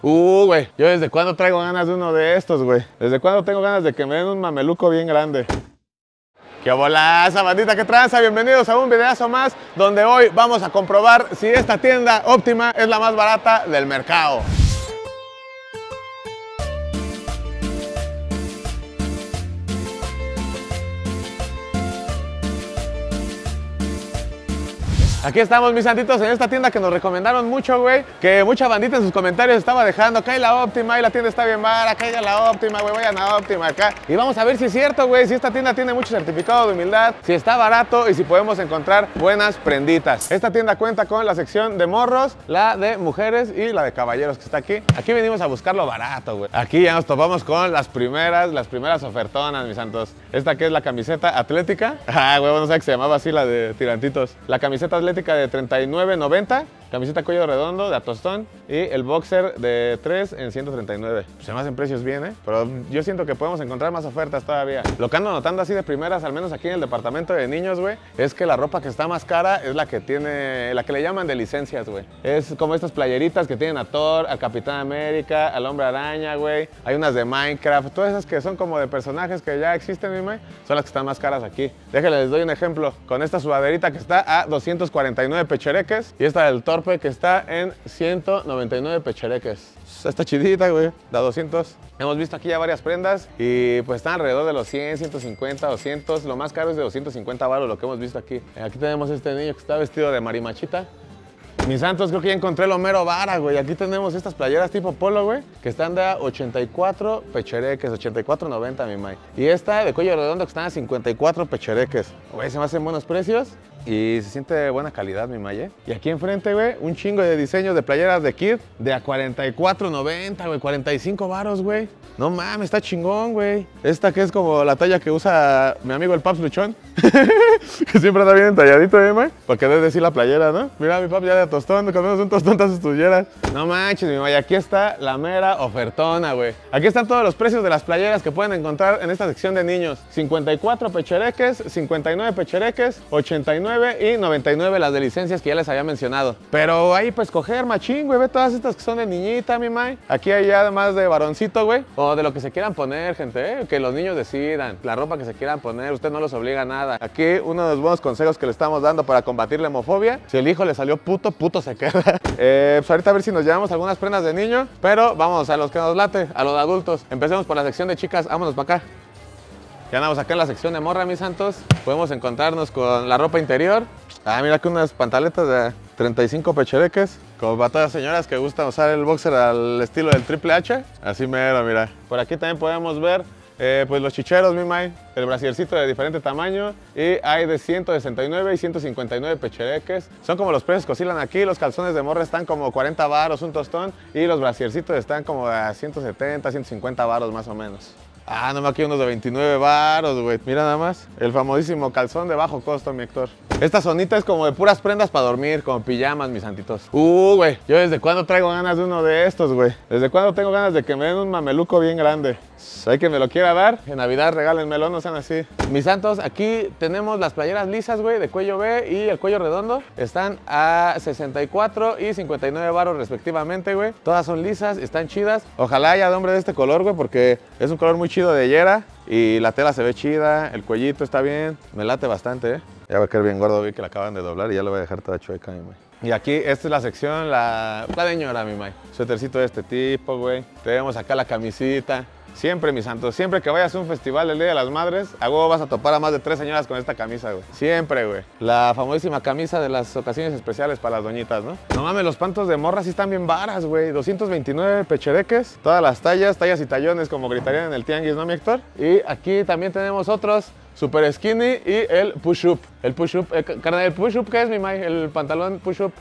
Güey, yo desde cuándo traigo ganas de uno de estos, güey. Desde cuándo tengo ganas de que me den un mameluco bien grande. ¡Qué bolaza, bandita! ¡Qué tranza! Bienvenidos a un videazo más, donde hoy vamos a comprobar si esta tienda Óptima es la más barata del mercado. Aquí estamos, mis santitos, en esta tienda que nos recomendaron mucho, güey. Que mucha bandita en sus comentarios estaba dejando. Acá hay la Óptima, y la tienda está bien vara. Acá hay la Óptima, güey, vayan a Óptima acá. Y vamos a ver si es cierto, güey, si esta tienda tiene mucho certificado de humildad, si está barato y si podemos encontrar buenas prenditas. Esta tienda cuenta con la sección de morros, la de mujeres y la de caballeros que está aquí. Aquí venimos a buscar lo barato, güey. Aquí ya nos topamos con las primeras ofertonas, mis santos. Esta que es la camiseta atlética. Güey, no sé que se llamaba así la de tirantitos. La camiseta atlética de $39.90, camiseta cuello redondo de atostón y el boxer de 3 en $139. Se me hacen precios bien, ¿eh? Pero yo siento que podemos encontrar más ofertas todavía. Lo que ando notando así de primeras, al menos aquí en el departamento de niños, güey, es que la ropa que está más cara es la que tiene, la que le llaman de licencias, güey. Es como estas playeritas que tienen a Thor, al Capitán América, al Hombre Araña, güey. Hay unas de Minecraft, todas esas que son como de personajes que ya existen, mi mae, son las que están más caras aquí. Déjenles, les doy un ejemplo. Con esta sudaderita que está a 249 pechereques y esta del Torpe que está en 199 pechereques. Está chidita, güey, da 200. Hemos visto aquí ya varias prendas y pues están alrededor de los 100, 150, 200. Lo más caro es de 250 baros lo que hemos visto aquí. Aquí tenemos este niño que está vestido de marimachita. Mis santos, creo que ya encontré lo mero vara, güey. Aquí tenemos estas playeras tipo polo, güey, que están de a 84 pechereques, 84.90, mi may. Y esta de cuello redondo que están a 54 pechereques. Güey, se me hacen buenos precios y se siente buena calidad, mi may, ¿eh? Y aquí enfrente, güey, un chingo de diseños de playeras de Kid de a 44.90, güey, 45 varos, güey. No mames, está chingón, güey. Esta que es como la talla que usa mi amigo el Paps Luchón. Que siempre anda bien entalladito, güey. Porque debe decir la playera, ¿no? Mira, mi Paps ya de tostón, comemos un tostón, te haces tuyeras. No manches, mi may, aquí está la mera ofertona, güey. Aquí están todos los precios de las playeras que pueden encontrar en esta sección de niños. 54 pechereques, 59 pechereques, 89 y 99 las de licencias que ya les había mencionado. Pero ahí pues coger machín, güey. Ve todas estas que son de niñita, mi may. Aquí hay ya además de varoncito, güey. O de lo que se quieran poner, gente, ¿eh? Que los niños decidan. La ropa que se quieran poner, usted no los obliga a nada. Aquí uno de los buenos consejos que le estamos dando para combatir la homofobia. Si el hijo le salió puto, puto se queda. Pues ahorita a ver si nos llevamos algunas prendas de niño. Pero vamos a los que nos late, a los de adultos. Empecemos por la sección de chicas, vámonos para acá. Ya andamos acá en la sección de morra, mis santos. Podemos encontrarnos con la ropa interior. Mira que unas pantaletas de 35 pechereques. Como para todas las señoras que gustan usar el boxer al estilo del Triple H. Así mero, mira. Por aquí también podemos ver pues los chicheros, mi may. El brasiercito de diferente tamaño. Y hay de 169 y 159 pechereques. Son como los precios que oscilan aquí. Los calzones de morra están como 40 varos, un tostón. Y los brasiercitos están como a 170, 150 varos más o menos. Nomás aquí unos de 29 varos, güey. Mira nada más. El famosísimo calzón de bajo costo, mi Héctor. Esta zonita es como de puras prendas para dormir, como pijamas, mis santitos. Güey. Yo desde cuándo traigo ganas de uno de estos, güey. Desde cuándo tengo ganas de que me den un mameluco bien grande. Hay que me lo quiera dar. En Navidad regálenmelo, no sean así. Mis santos, aquí tenemos las playeras lisas, güey, de cuello B y el cuello redondo. Están a 64 y 59 varos respectivamente, güey. Todas son lisas, están chidas. Ojalá haya de hombre de este color, güey, porque es un color muy chido de yera. Y la tela se ve chida, el cuellito está bien. Me late bastante, Ya va a quedar bien gordo, vi que la acaban de doblar y ya lo voy a dejar toda chueca, mi güey. Y aquí, esta es la sección, la de ñora, mi may. Suétercito de este tipo, güey. Tenemos acá la camisita. Siempre, mis santos, siempre que vayas a un festival del Día de las Madres, a huevo vas a topar a más de 3 señoras con esta camisa, güey. Siempre, güey. La famosísima camisa de las ocasiones especiales para las doñitas, ¿no? No mames, los pantos de morra sí están bien varas, güey. 229 pechereques, todas las tallas y tallones, como gritarían en el tianguis, ¿no, mi Héctor? Y aquí también tenemos otros, super skinny y el push-up. El push-up, carnal, ¿el push-up qué es, mi may? El pantalón push-up.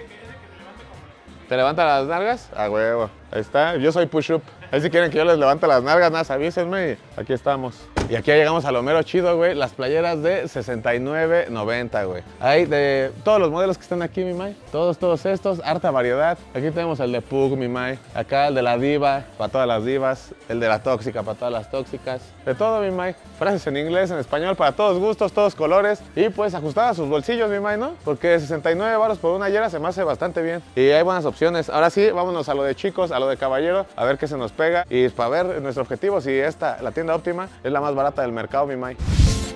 ¿Te levanta las nalgas? A huevo. Ahí está. Yo soy push-up. Ahí si quieren que yo les levante las nalgas, nada, avísenme y aquí estamos. Y aquí ya llegamos a lo mero chido, güey. Las playeras de $69.90, güey. Hay de todos los modelos que están aquí, mi May. Todos estos, harta variedad. Aquí tenemos el de Pug, mi May. Acá el de la diva, para todas las divas. El de la tóxica, para todas las tóxicas. De todo, mi May. Frases en inglés, en español, para todos gustos, todos colores. Y pues ajustada a sus bolsillos, mi May, ¿no? Porque 69 baros por una hielera se me hace bastante bien. Y hay buenas opciones. Ahora sí, vámonos a lo de chicos, a lo de caballero, a ver qué se nos pega. Y para ver nuestro objetivo, si esta, la tienda óptima, es la más barata del mercado, mi May.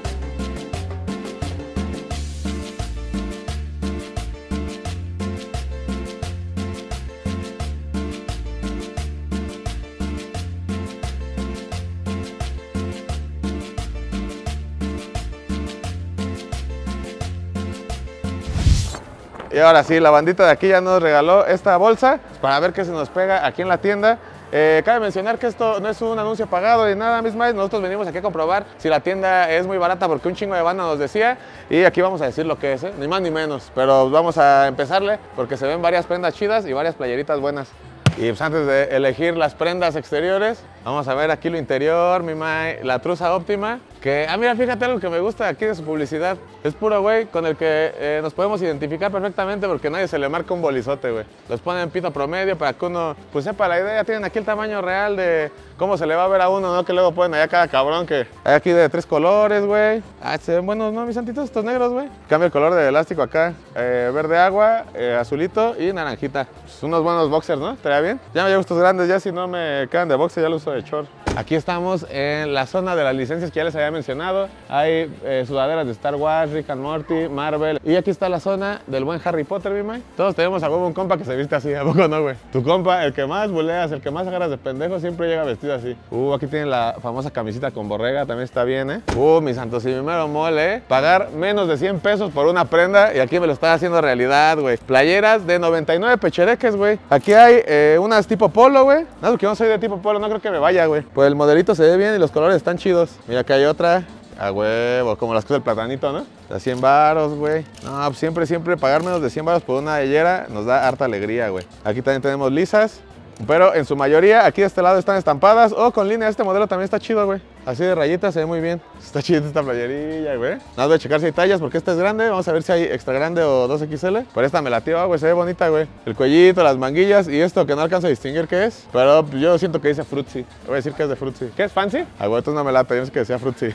Y ahora sí, la bandita de aquí ya nos regaló esta bolsa para ver qué se nos pega aquí en la tienda. Cabe mencionar que esto no es un anuncio pagado ni nada, mis maes. Nosotros venimos aquí a comprobar si la tienda es muy barata porque un chingo de banda nos decía. Y aquí vamos a decir lo que es, ni más ni menos. Pero vamos a empezarle porque se ven varias prendas chidas y varias playeritas buenas. Y pues antes de elegir las prendas exteriores, vamos a ver aquí lo interior, mi mae, la truza óptima. Que, mira, fíjate algo que me gusta aquí de su publicidad. Es puro güey con el que nos podemos identificar perfectamente porque nadie se le marca un bolizote, güey. Los ponen en pito promedio para que uno, pues sepa la idea. Tienen aquí el tamaño real de cómo se le va a ver a uno, ¿no? Que luego ponen allá cada cabrón que hay aquí de 3 colores, güey. Se ven buenos, ¿no, mis santitos? Estos negros, güey. Cambia el color de elástico acá. Verde agua, azulito y naranjita. Pues unos buenos boxers, ¿no? ¿Estaría bien? Ya me llevo estos grandes, ya si no me quedan de boxer ya los uso de short. Aquí estamos en la zona de las licencias que ya les había mencionado. Hay sudaderas de Star Wars, Rick and Morty, Marvel. Y aquí está la zona del buen Harry Potter, mi May. Todos tenemos a huevo un compa que se viste así, ¿a poco no, güey? Tu compa, el que más buleas, el que más agarras de pendejo, siempre llega vestido así. Aquí tienen la famosa camisita con borrega, también está bien, ¿eh? Mi santo, si mi mero mole, ¿eh? Pagar menos de 100 pesos por una prenda y aquí me lo está haciendo realidad, güey. Playeras de 99 pechereques, güey. Aquí hay unas tipo polo, güey. Nada, porque yo no soy de tipo polo, no creo que me vaya, güey. Pues el modelito se ve bien y los colores están chidos. Mira, acá hay otra. A huevo, como las cosas del platanito, ¿no? A 100 varos, güey. No, pues siempre pagar menos de 100 varos por una hielera nos da harta alegría, güey. Aquí también tenemos lisas, pero en su mayoría aquí de este lado están estampadas o con línea. Este modelo también está chido, güey. Así de rayitas se ve muy bien. Está chida esta playerilla, güey. Nada, voy a checar si hay tallas porque esta es grande. Vamos a ver si hay extra grande o 2XL. Pero esta me latió, güey. Se ve bonita, güey. El cuellito, las manguillas y esto que no alcanzo a distinguir qué es. Pero yo siento que dice Fruitsy. Voy a decir que es de Fruitsy. ¿Qué es Fancy? Ah, güey, entonces no me late. Yo no sé que decía Fruitsy.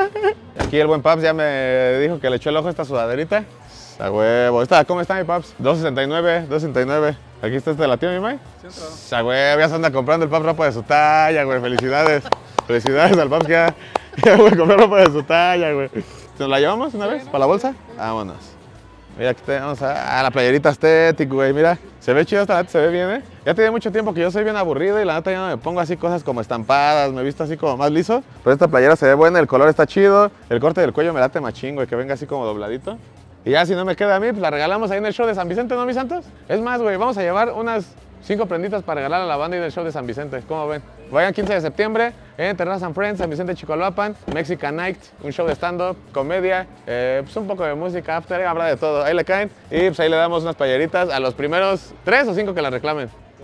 Aquí el buen Paps ya me dijo que le echó el ojo a esta sudaderita. A huevo. ¿Cómo está mi Paps? 2.69, 2.69. Aquí está este latido, mi May. A huevo, ya se anda comprando el Paps ropa de su talla, güey. Felicidades. Felicidades al Paps que ya voy a comprar ropa de su talla, güey. ¿Nos la llevamos una vez? ¿Para la bolsa? Vámonos. Mira, aquí tenemos a la playerita estética, güey. Mira, se ve chido, esta neta se ve bien, ¿eh? Ya tiene mucho tiempo que yo soy bien aburrido y la neta ya no me pongo así cosas como estampadas, me he visto así como más liso. Pero esta playera se ve buena, el color está chido, el corte del cuello me late machín, güey, que venga así como dobladito. Y ya si no me queda a mí, pues la regalamos ahí en el show de San Vicente, ¿no, mis santos? Es más, güey, vamos a llevar unas 5 prenditas para regalar a la banda y del show de San Vicente. ¿Cómo ven? Vayan 15 de septiembre en Terraza and Friends, San Vicente Chicoloapan, Mexican Night, un show de stand-up, comedia, pues un poco de música, after, habrá de todo. Ahí le caen y pues ahí le damos unas playeritas a los primeros 3 o 5 que la reclamen.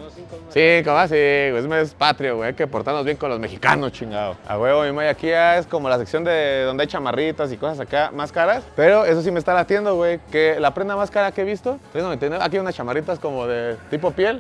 5, va, sí, güey, es mes patrio, güey, hay que portarnos bien con los mexicanos, chingado. A huevo, mi May, aquí ya es como la sección de donde hay chamarritas y cosas acá más caras, pero eso sí me está latiendo, güey, que la prenda más cara que he visto, $3.99, aquí hay unas chamarritas como de tipo piel,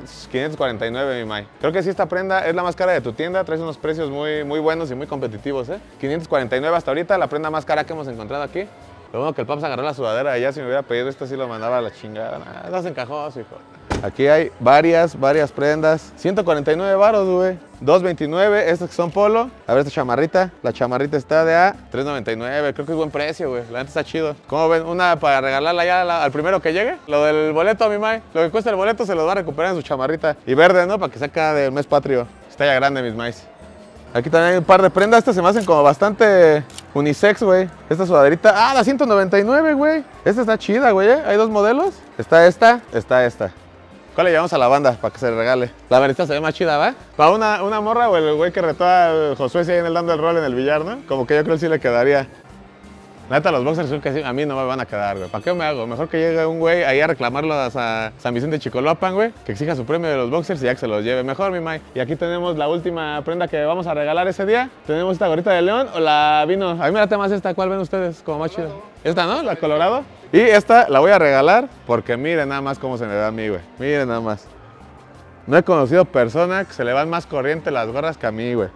$549, mi May. Creo que sí, esta prenda es la más cara de tu tienda, traes unos precios muy buenos y muy competitivos, ¿eh? $549 hasta ahorita, la prenda más cara que hemos encontrado aquí. Lo bueno que el Paps agarró la sudadera allá, si me hubiera pedido esto sí lo mandaba a la chingada. Nada, no se encajó, hijo. Aquí hay varias prendas. 149 varos, güey. 2.29, estas que son polo. A ver esta chamarrita. La chamarrita está de a $3.99. Creo que es buen precio, güey. La neta está chido. ¿Cómo ven? Una para regalarla ya al primero que llegue. Lo del boleto, mi May. Lo que cuesta el boleto se lo va a recuperar en su chamarrita. Y verde, ¿no? Para que saca del mes patrio. Está ya grande, mis Mays. Aquí también hay un par de prendas. Estas se me hacen como bastante unisex, güey. Esta sudaderita. Ah, la 199, güey. Esta está chida, güey. Hay 2 modelos. Está esta. ¿Cuál le llevamos a la banda para que se le regale? La verdad se ve más chida, ¿va? Para una morra o el güey que retó a Josué si ahí en el dando el rol en el billar, ¿no? Como que yo creo que sí le quedaría. La neta, los boxers son que sí, a mí no me van a quedar, güey. ¿Para qué me hago? Mejor que llegue un güey ahí a reclamarlo a San Vicente Chicoloapan, güey, que exija su premio de los boxers y ya que se los lleve. Mejor, mi May. Y aquí tenemos la última prenda que vamos a regalar ese día. Tenemos esta gorrita de león o la vino. A mí me late más esta. ¿Cuál ven ustedes como más chida? Esta, ¿no? La colorado. Y esta la voy a regalar porque miren nada más cómo se me da a mí, güey. Miren nada más. No he conocido persona que se le van más corriente las gorras que a mí, güey.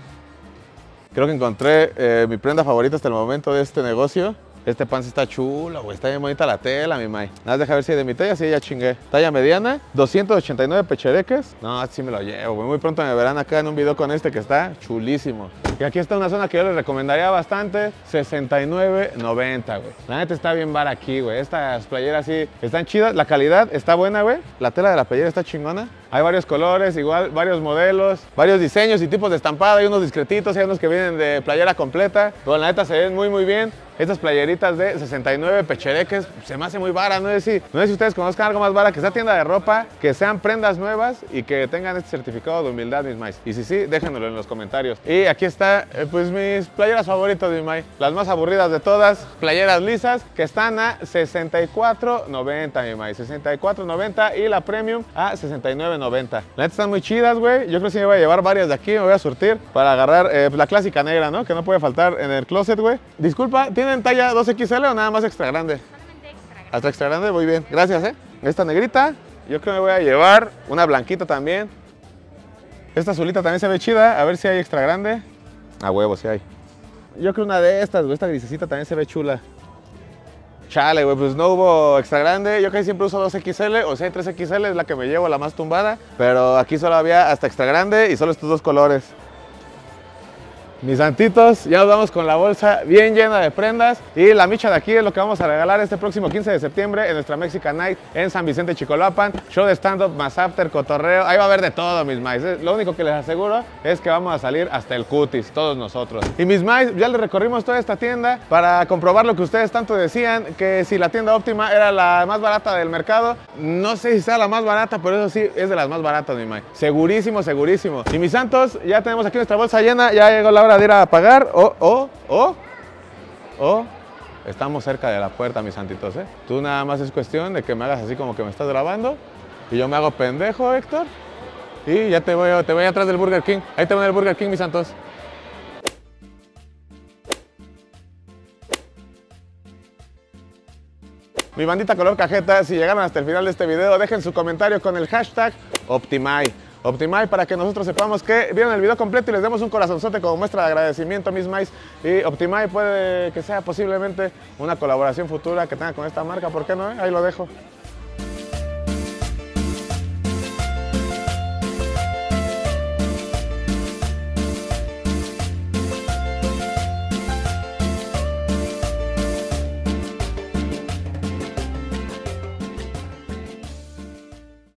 Creo que encontré mi prenda favorita hasta el momento de este negocio. Este pants está chulo, güey. Está bien bonita la tela, mi May. Nada más deja ver si es de mi talla, sí, ya chingué. Talla mediana, 289 pechereques. No, sí me lo llevo, güey. Muy pronto me verán acá en un video con este que está chulísimo. Y aquí está una zona que yo les recomendaría bastante, 69.90, güey. La neta está bien bar aquí, güey. Estas playeras sí están chidas. La calidad está buena, güey. La tela de la playera está chingona. Hay varios colores, igual, varios modelos, varios diseños y tipos de estampado. Hay unos discretitos, hay unos que vienen de playera completa. Pero la neta se ven muy, muy bien. Estas playeritas de 69 pechereques se me hace muy vara. No sé si ustedes conozcan algo más vara que sea tienda de ropa, que sean prendas nuevas y que tengan este certificado de humildad, mis maíz. Y si sí, déjenmelo en los comentarios. Y aquí está, pues mis playeras favoritas, mis maíz. Las más aburridas de todas, playeras lisas, que están a 64.90, mi maíz. 64.90 y la premium a 69.90. La neta están muy chidas, güey. Yo creo que sí me voy a llevar varias de aquí, me voy a surtir para agarrar la clásica negra, ¿no? Que no puede faltar en el closet, güey. Disculpa, ¿tienen talla 2XL o nada más extra grande? Solamente extra grande. Hasta extra grande, muy bien. Gracias, Esta negrita, yo creo que me voy a llevar una blanquita también. Esta azulita también se ve chida, a ver si hay extra grande. A huevo, sí hay. Yo creo una de estas, güey, esta grisecita también se ve chula. Chale, güey, pues no hubo extra grande. Yo casi siempre uso 2XL, o si hay 3XL es la que me llevo, la más tumbada. Pero aquí solo había hasta extra grande y solo estos dos colores. Mis santitos, ya nos vamos con la bolsa bien llena de prendas y la micha de aquí es lo que vamos a regalar este próximo 15 de septiembre en nuestra Mexican Night en San Vicente Chicoloapan. Show de stand-up, más after, cotorreo, ahí va a haber de todo, mis maíz. Lo único que les aseguro es que vamos a salir hasta el cutis, todos nosotros. Y mis maíz, ya les recorrimos toda esta tienda para comprobar lo que ustedes tanto decían, que si la tienda óptima era la más barata del mercado. No sé si sea la más barata, pero eso sí, es de las más baratas, mi maíz. Segurísimo, segurísimo. Y mis santos, ya tenemos aquí nuestra bolsa llena, ya llegó la hora de ir a pagar o estamos cerca de la puerta, mis santitos, Tú nada más es cuestión de que me hagas así como que me estás grabando y yo me hago pendejo, Héctor, y ya te voy atrás del Burger King. Ahí te voy en el Burger King, mis santos. Mi bandita color cajeta, si llegaron hasta el final de este video, dejen su comentario con el hashtag Optimay. Optimay para que nosotros sepamos que vieron el video completo y les demos un corazonzote como muestra de agradecimiento, mis maíz. Y Optimay puede que sea posiblemente una colaboración futura que tenga con esta marca, ¿por qué no? Ahí lo dejo.